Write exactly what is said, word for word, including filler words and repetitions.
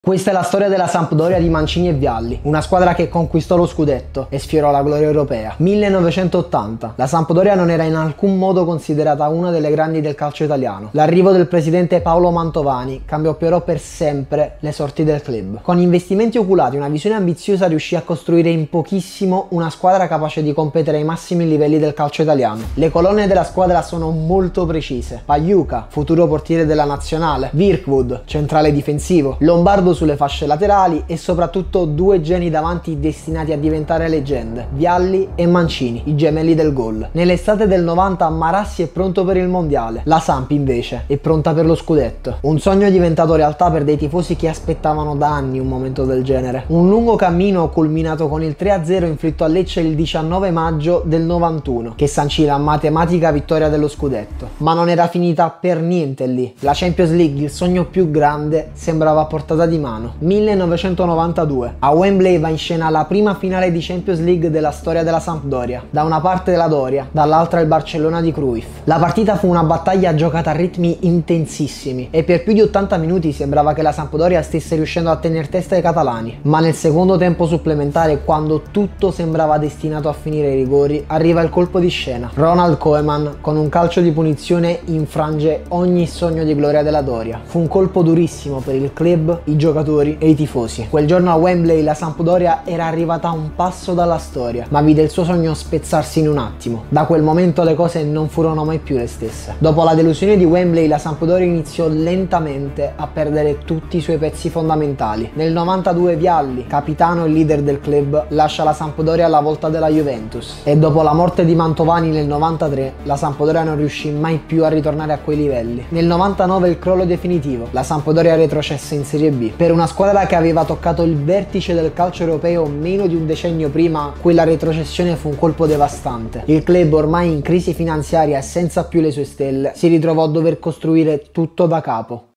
Questa è la storia della Sampdoria di Mancini e Vialli, una squadra che conquistò lo scudetto e sfiorò la gloria europea. millenovecentottanta. La Sampdoria non era in alcun modo considerata una delle grandi del calcio italiano. L'arrivo del presidente Paolo Mantovani cambiò però per sempre le sorti del club. Con investimenti oculati e una visione ambiziosa riuscì a costruire in pochissimo una squadra capace di competere ai massimi livelli del calcio italiano. Le colonne della squadra sono molto precise: Pagliuca, futuro portiere della nazionale; Wirkwood, centrale difensivo; Lombardo sulle fasce laterali e soprattutto due geni davanti destinati a diventare leggende: Vialli e Mancini, i gemelli del gol. Nell'estate del novanta Marassi è pronto per il mondiale, la Samp invece è pronta per lo scudetto. Un sogno diventato realtà per dei tifosi che aspettavano da anni un momento del genere. Un lungo cammino culminato con il tre a zero inflitto a Lecce il diciannove maggio del novantuno, che sancì la matematica vittoria dello scudetto. Ma non era finita per niente lì. La Champions League, il sogno più grande, sembrava a portata di mano. millenovecentonovantadue. A Wembley va in scena la prima finale di Champions League della storia della Sampdoria. Da una parte la Doria, dall'altra il Barcellona di Cruyff. La partita fu una battaglia giocata a ritmi intensissimi e per più di ottanta minuti sembrava che la Sampdoria stesse riuscendo a tenere testa ai catalani. Ma nel secondo tempo supplementare, quando tutto sembrava destinato a finire ai rigori, arriva il colpo di scena. Ronald Koeman con un calcio di punizione infrange ogni sogno di gloria della Doria. Fu un colpo durissimo per il club, i giocatori e i tifosi. Quel giorno a Wembley la Sampdoria era arrivata a un passo dalla storia, ma vide il suo sogno spezzarsi in un attimo. Da quel momento le cose non furono mai più le stesse. Dopo la delusione di Wembley la Sampdoria iniziò lentamente a perdere tutti i suoi pezzi fondamentali. Nel novantadue Vialli, capitano e leader del club, lascia la Sampdoria alla volta della Juventus e dopo la morte di Mantovani nel novantatré la Sampdoria non riuscì mai più a ritornare a quei livelli. Nel novantanove il crollo definitivo, la Sampdoria retrocesse in Serie B. Per una squadra che aveva toccato il vertice del calcio europeo meno di un decennio prima, quella retrocessione fu un colpo devastante. Il club, ormai in crisi finanziaria e senza più le sue stelle, si ritrovò a dover costruire tutto da capo.